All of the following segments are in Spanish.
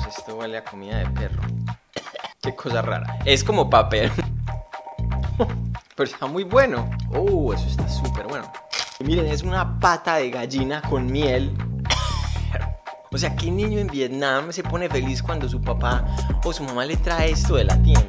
esto huele a comida de perro. Qué cosa rara. Es como papel. Pero está muy bueno. Eso está súper bueno. Y miren, es una pata de gallina con miel. O sea, ¿qué niño en Vietnam se pone feliz cuando su papá o su mamá le trae esto de la tienda?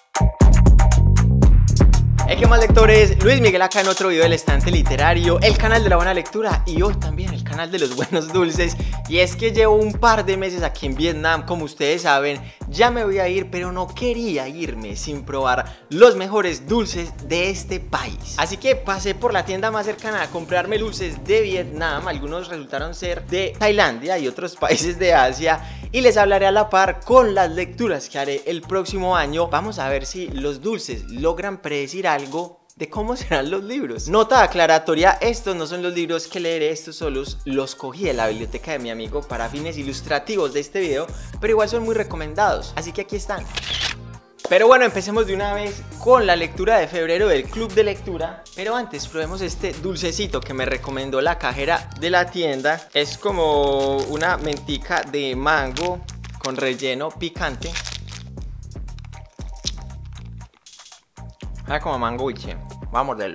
¿Qué más, lectores? Luis Miguel acá en otro video del Estante Literario, el canal de la buena lectura y hoy también el canal de los buenos dulces. Y es que llevo un par de meses aquí en Vietnam, como ustedes saben, ya me voy a ir, pero no quería irme sin probar los mejores dulces de este país. Así que pasé por la tienda más cercana a comprarme dulces de Vietnam, algunos resultaron ser de Tailandia y otros países de Asia. Y les hablaré a la par con las lecturas que haré el próximo año. Vamos a ver si los dulces logran predecir algo de cómo serán los libros. Nota aclaratoria, estos no son los libros que leeré, estos solos los cogí de la biblioteca de mi amigo para fines ilustrativos de este video, pero igual son muy recomendados, así que aquí están. Pero bueno, empecemos de una vez con la lectura de febrero del club de lectura. Pero antes probemos este dulcecito que me recomendó la cajera de la tienda. Es como una mentica de mango con relleno picante. Sabe como mango biche. Vamos a morderlo.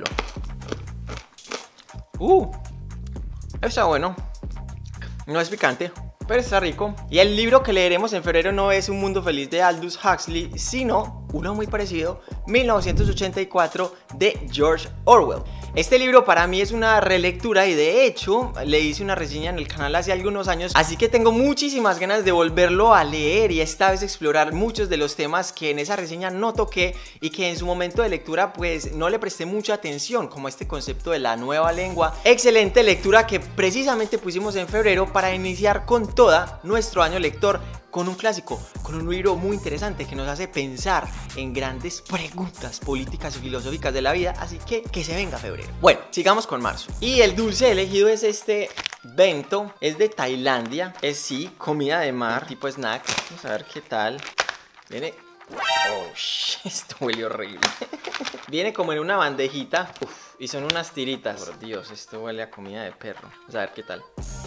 Está bueno. No es picante, pero está rico. Y el libro que leeremos en febrero no es Un mundo feliz de Aldous Huxley, sino uno muy parecido, 1984 de George Orwell. Este libro para mí es una relectura y de hecho le hice una reseña en el canal hace algunos años, así que tengo muchísimas ganas de volverlo a leer y esta vez explorar muchos de los temas que en esa reseña no toqué y que en su momento de lectura pues no le presté mucha atención, como este concepto de la nueva lengua. Excelente lectura que precisamente pusimos en febrero para iniciar con toda nuestro año lector, con un clásico, con un libro muy interesante que nos hace pensar en grandes preguntas políticas y filosóficas de la vida, así que se venga febrero. Bueno, sigamos con marzo. Y el dulce elegido es este bento, es de Tailandia, es sí, comida de mar, tipo snack. Vamos a ver qué tal. Viene... esto huele horrible. Viene como en una bandejita, y son unas tiritas. Por Dios, esto huele a comida de perro. Vamos a ver qué tal.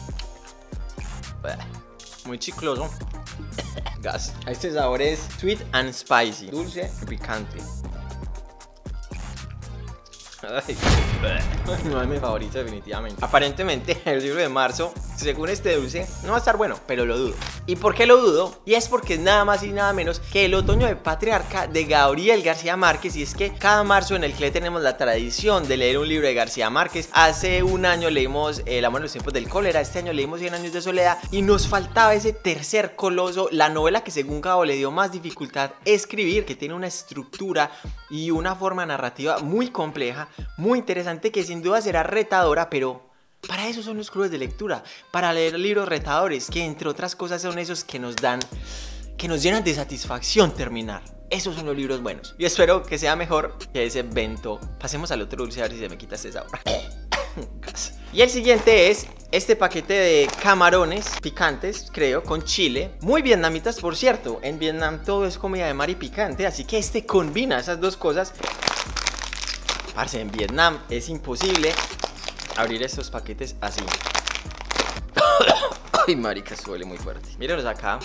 Muy chicloso. Gas. Este sabor es sweet and spicy, dulce y picante. No es mi favorito definitivamente. Aparentemente el libro de marzo, según este dulce, no va a estar bueno, pero lo dudo. ¿Y por qué lo dudo? Y es porque es nada más y nada menos que El otoño de Patriarca de Gabriel García Márquez. Y es que cada marzo en el CLE tenemos la tradición de leer un libro de García Márquez. Hace un año leímos El amor en los tiempos del cólera, este año leímos 100 años de soledad y nos faltaba ese tercer coloso, la novela que según Gabo le dio más dificultad escribir, que tiene una estructura y una forma narrativa muy compleja, muy interesante, que sin duda será retadora, pero para eso son los clubes de lectura, para leer libros retadores, que entre otras cosas son esos que nos llenan de satisfacción terminar. Esos son los libros buenos. Y espero que sea mejor que ese bento. Pasemos al otro dulce a ver si se me quita este sabor. Y el siguiente es este paquete de camarones picantes, creo, con chile. Muy vietnamitas, por cierto. En Vietnam todo es comida de mar y picante, así que este combina esas dos cosas. Parce, en Vietnam es imposible abrir estos paquetes así. Ay, marica, esto huele muy fuerte. Mírenlos acá.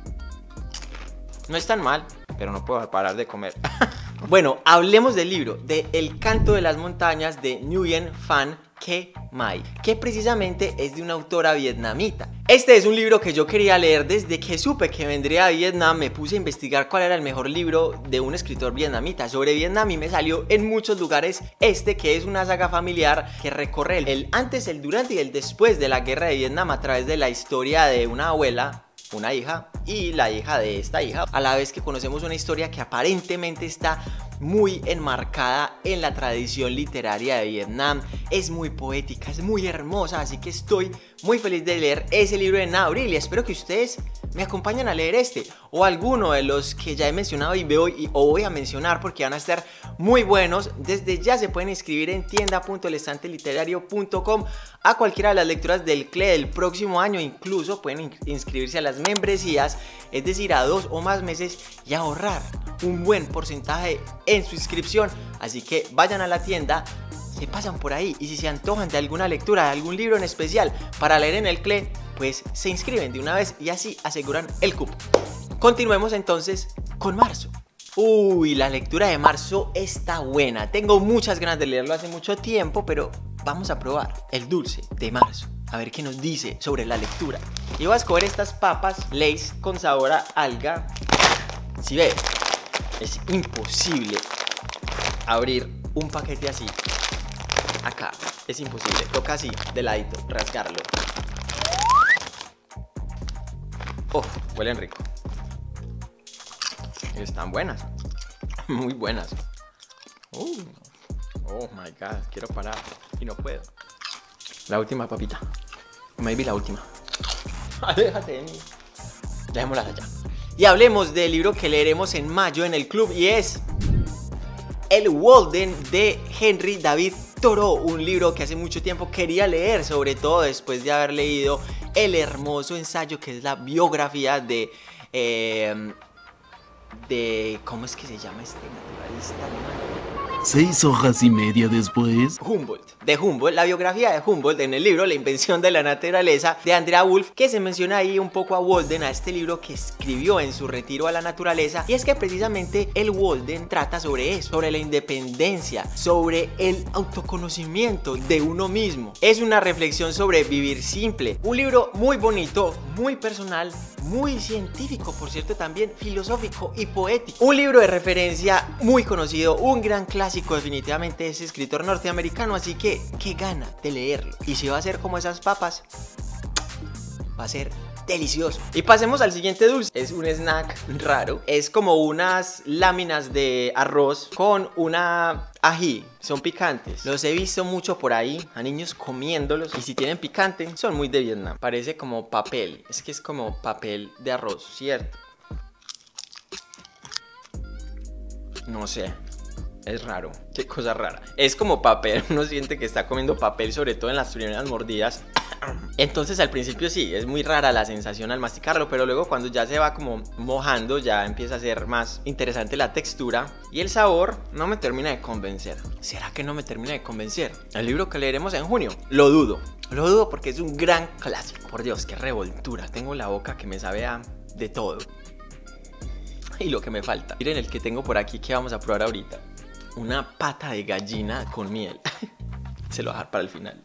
No es tan mal, pero no puedo parar de comer. Bueno, hablemos del libro, de El canto de las montañas de Nguyen Phan Que Mai, que precisamente es de una autora vietnamita. Este es un libro que yo quería leer desde que supe que vendría a Vietnam. Me puse a investigar cuál era el mejor libro de un escritor vietnamita sobre Vietnam y me salió en muchos lugares este, que es una saga familiar que recorre el antes, el durante y el después de la guerra de Vietnam a través de la historia de una abuela, una hija y la hija de esta hija, a la vez que conocemos una historia que aparentemente está muy enmarcada en la tradición literaria de Vietnam. Es muy poética, es muy hermosa, así que estoy muy feliz de leer ese libro en abril y espero que ustedes me acompañen a leer este o alguno de los que ya he mencionado y voy a mencionar, porque van a estar muy buenos. Desde ya se pueden inscribir en tienda.elestanteliterario.com a cualquiera de las lecturas del CLE del próximo año. Incluso pueden inscribirse a las membresías, es decir, a 2 o más meses, y ahorrar un buen porcentaje en su inscripción. Así que vayan a la tienda, se pasan por ahí y si se antojan de alguna lectura, de algún libro en especial para leer en el CLE, pues se inscriben de una vez y así aseguran el cupo. Continuemos entonces con marzo. Uy, la lectura de marzo está buena. Tengo muchas ganas de leerlo hace mucho tiempo, pero vamos a probar el dulce de marzo. A ver qué nos dice sobre la lectura. Y voy a escoger estas papas Lay's con sabor a alga. Si ves, es imposible abrir un paquete así. Acá, es imposible. Toca así, de ladito, rasgarlo. Oh, huelen rico. Están buenas. Muy buenas. Oh my god, quiero parar y no puedo. La última papita. Maybe la última. Aléjate de mí. Dejémoslas allá. Y hablemos del libro que leeremos en mayo en el club, y es El Walden de Henry David Thoreau. Un libro que hace mucho tiempo quería leer, sobre todo después de haber leído el hermoso ensayo que es la biografía de ¿cómo es que se llama este naturalista alemán? 6 hojas y media después. De Humboldt, la biografía de Humboldt en el libro La invención de la naturaleza de Andrea Wulf, que se menciona ahí un poco a Walden, a este libro que escribió en su retiro a la naturaleza. Y es que precisamente el Walden trata sobre eso, sobre la independencia, sobre el autoconocimiento de uno mismo. Es una reflexión sobre vivir simple. Un libro muy bonito, muy personal, muy científico, por cierto, también filosófico y poético. Un libro de referencia muy conocido, un gran clásico definitivamente de ese escritor norteamericano, así que qué gana de leerlo. Y si va a ser como esas papas, va a ser delicioso. Y pasemos al siguiente dulce. Es un snack raro. Es como unas láminas de arroz con una ají. Son picantes. Los he visto mucho por ahí, a niños comiéndolos. Y si tienen picante, son muy de Vietnam. Parece como papel. Es que es como papel de arroz, ¿cierto? No sé. Es raro, qué cosa rara. Es como papel, uno siente que está comiendo papel, sobre todo en las primeras mordidas. Entonces al principio sí, es muy rara la sensación al masticarlo, pero luego cuando ya se va como mojando, ya empieza a ser más interesante la textura. Y el sabor no me termina de convencer. ¿Será que no me termina de convencer? El libro que leeremos en junio, lo dudo. Lo dudo porque es un gran clásico. Por Dios, qué revoltura. Tengo la boca que me sabe a de todo. Y lo que me falta. Miren el que tengo por aquí que vamos a probar ahorita. Una pata de gallina con miel. Se lo voy a dejar para el final.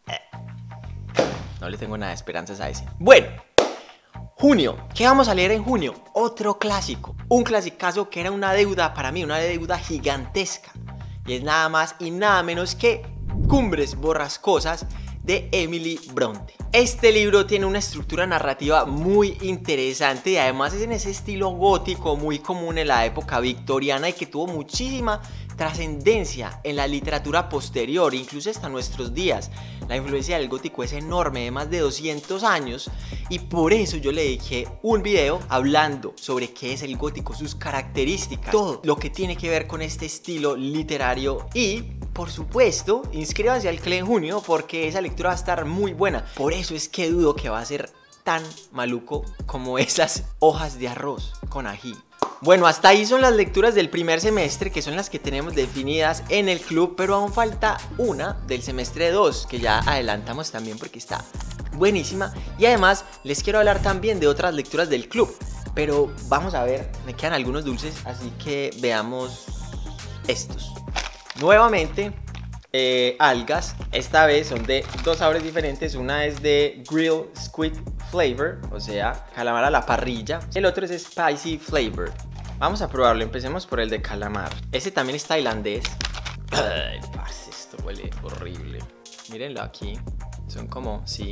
No le tengo nada de esperanzas a ese. Bueno, junio. ¿Qué vamos a leer en junio? Otro clásico. Un clasicazo que era una deuda para mí, una deuda gigantesca. Y es nada más y nada menos que Cumbres Borrascosas de Emily Bronte. Este libro tiene una estructura narrativa muy interesante y además es en ese estilo gótico muy común en la época victoriana y que tuvo muchísima trascendencia en la literatura posterior, incluso hasta nuestros días. La influencia del gótico es enorme, de más de 200 años, y por eso yo le dediqué un video hablando sobre qué es el gótico, sus características, todo lo que tiene que ver con este estilo literario. Y por supuesto, inscríbanse al CLE en junio porque esa lectura va a estar muy buena. Por eso es que dudo que va a ser tan maluco como esas hojas de arroz con ají. Bueno, hasta ahí son las lecturas del primer semestre, que son las que tenemos definidas en el club, pero aún falta una del semestre 2, que ya adelantamos también porque está buenísima. Y además les quiero hablar también de otras lecturas del club, pero vamos a ver, me quedan algunos dulces, así que veamos estos. Nuevamente, algas, esta vez son de dos sabores diferentes. Una es de Grilled Squid Flavor, o sea, calamar a la parrilla. El otro es Spicy Flavor. Vamos a probarlo, empecemos por el de calamar. Ese también es tailandés. Ay, parce, esto huele horrible. Mírenlo aquí, son como, sí.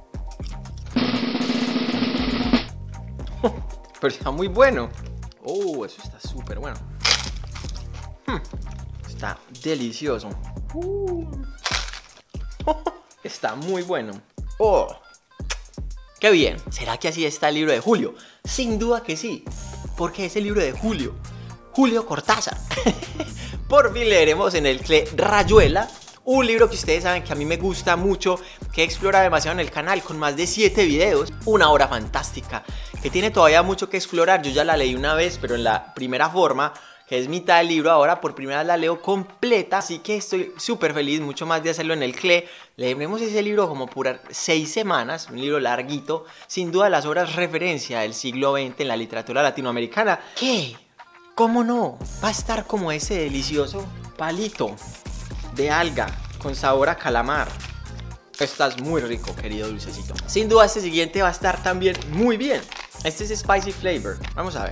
Pero está muy bueno. Eso está súper bueno. Está delicioso. Está muy bueno. ¡Qué bien! ¿Será que así está el libro de Julio? Sin duda que sí, porque es el libro de Julio Cortázar. Por fin leeremos en el CLE Rayuela, un libro que ustedes saben que a mí me gusta mucho, que explora demasiado en el canal, con más de 7 videos. Una obra fantástica, que tiene todavía mucho que explorar. Yo ya la leí una vez, pero en la primera forma, que es mitad del libro. Ahora por primera vez la leo completa, así que estoy súper feliz, mucho más de hacerlo en el CLE. Leeremos ese libro como por 6 semanas, un libro larguito, sin duda las obras referencia del siglo XX en la literatura latinoamericana. ¿Qué? ¿Cómo no? Va a estar como ese delicioso palito de alga con sabor a calamar. Estás muy rico, querido dulcecito. Sin duda este siguiente va a estar también muy bien. Este es Spicy Flavor. Vamos a ver.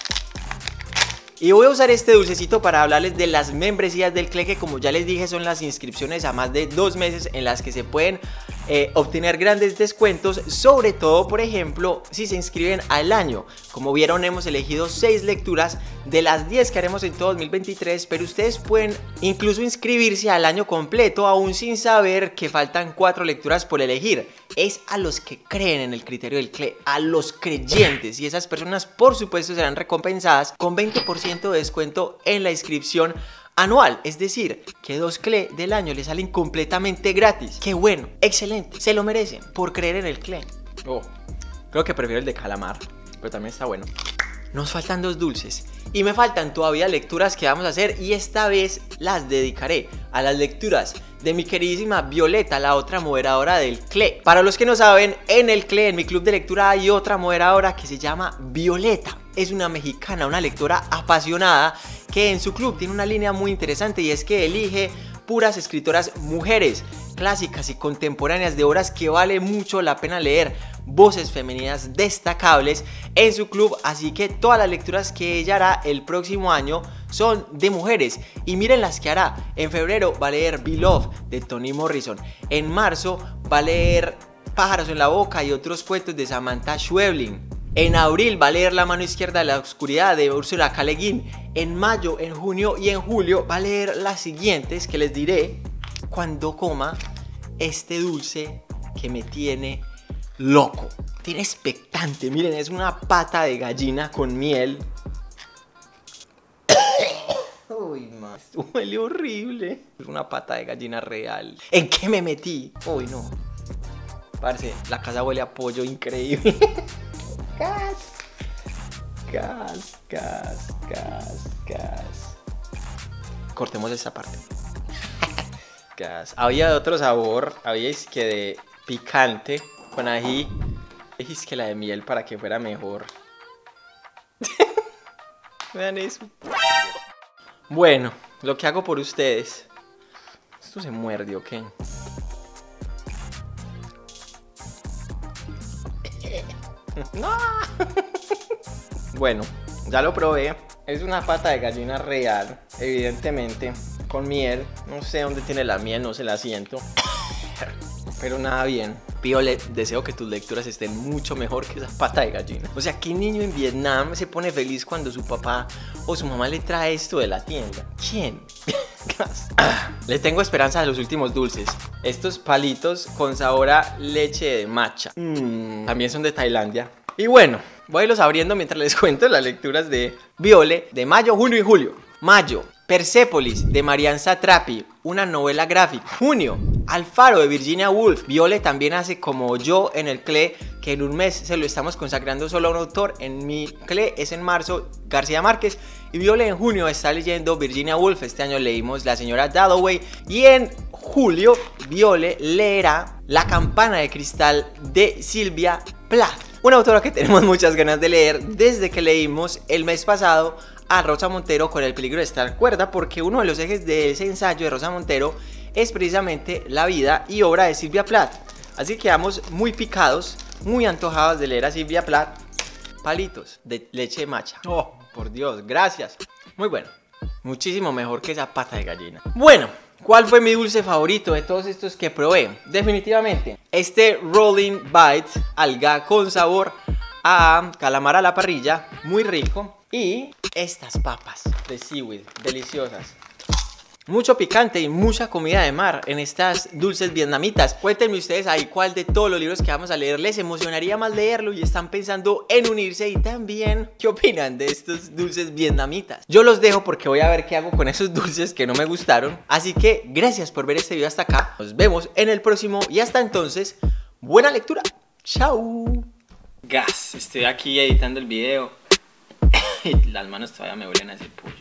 Y voy a usar este dulcecito para hablarles de las membresías del CLE, que como ya les dije son las inscripciones a más de 2 meses en las que se pueden obtener grandes descuentos, sobre todo por ejemplo si se inscriben al año. Como vieron, hemos elegido 6 lecturas de las 10 que haremos en todo 2023, pero ustedes pueden incluso inscribirse al año completo aún sin saber que faltan 4 lecturas por elegir. Es a los que creen en el criterio del CLE, a los creyentes, y esas personas por supuesto serán recompensadas con 20% de descuento en la inscripción anual, es decir, que 2 CLE del año les salen completamente gratis. ¡Qué bueno! ¡Excelente! Se lo merecen por creer en el CLE. Creo que prefiero el de calamar, pero también está bueno. Nos faltan 2 dulces y me faltan todavía lecturas que vamos a hacer, y esta vez las dedicaré a las lecturas de mi queridísima Violeta, la otra moderadora del CLE. Para los que no saben, en el CLE, en mi club de lectura, hay otra moderadora que se llama Violeta. Es una mexicana, una lectora apasionada que en su club tiene una línea muy interesante, y es que elige puras escritoras mujeres, clásicas y contemporáneas, de obras que vale mucho la pena leer, voces femeninas destacables en su club. Así que todas las lecturas que ella hará el próximo año son de mujeres, y miren las que hará. En febrero va a leer Beloved de Toni Morrison, en marzo va a leer Pájaros en la boca y otros cuentos de Samantha Schweblin, en abril va a leer La mano izquierda de la oscuridad de Ursula K. Le Guin, en mayo, en junio y en julio va a leer las siguientes que les diré cuando coma este dulce que me tiene loco, tiene expectante. Miren, es una pata de gallina con miel. Uy, más, huele horrible. Es una pata de gallina real. ¿En qué me metí? Uy, no. Parce, la casa huele a pollo increíble. Gas. Cortemos esta parte. Gas. Había de otro sabor, había que de picante con ají, es que la de miel para que fuera mejor. Vean eso. Bueno, lo que hago por ustedes. Esto se muerde, ¿ok? No. Bueno, ya lo probé. Es una pata de gallina real, evidentemente, con miel. No sé dónde tiene la miel, no se la siento. Pero nada bien. Viole, deseo que tus lecturas estén mucho mejor que esa pata de gallina. O sea, ¿qué niño en Vietnam se pone feliz cuando su papá o su mamá le trae esto de la tienda? ¿Quién? Le tengo esperanza de los últimos dulces. Estos palitos con sabor a leche de matcha. También son de Tailandia. Y bueno, voy a irlos abriendo mientras les cuento las lecturas de Viole de mayo, junio y julio. Mayo, Persépolis de Marianne Satrapi, una novela gráfica. Junio, Alfaro de Virginia Woolf. Viole también hace como yo en el CLE, que en un mes se lo estamos consagrando solo a un autor. En mi CLE es en marzo, García Márquez. Y Viole en junio está leyendo Virginia Woolf. Este año leímos La señora Dalloway. Y en julio, Viole leerá La campana de cristal de Sylvia Plath, una autora que tenemos muchas ganas de leer desde que leímos el mes pasado a Rosa Montero con El peligro de estar cuerda, porque uno de los ejes de ese ensayo de Rosa Montero es precisamente la vida y obra de Sylvia Plath. Así que quedamos muy picados, muy antojados de leer a Sylvia Plath. Palitos de leche de matcha. Oh, por Dios, gracias. Muy bueno, muchísimo mejor que esa pata de gallina. Bueno, ¿cuál fue mi dulce favorito de todos estos que probé? Definitivamente este Rolling Bites, alga con sabor a calamar a la parrilla, muy rico. Y estas papas de seaweed, deliciosas. Mucho picante y mucha comida de mar en estas dulces vietnamitas. Cuéntenme ustedes ahí cuál de todos los libros que vamos a leer les emocionaría más leerlo y están pensando en unirse, y también qué opinan de estos dulces vietnamitas. Yo los dejo porque voy a ver qué hago con esos dulces que no me gustaron. Así que gracias por ver este video hasta acá. Nos vemos en el próximo y hasta entonces, buena lectura. Chao. Gas, estoy aquí editando el video y las manos todavía me huelen así.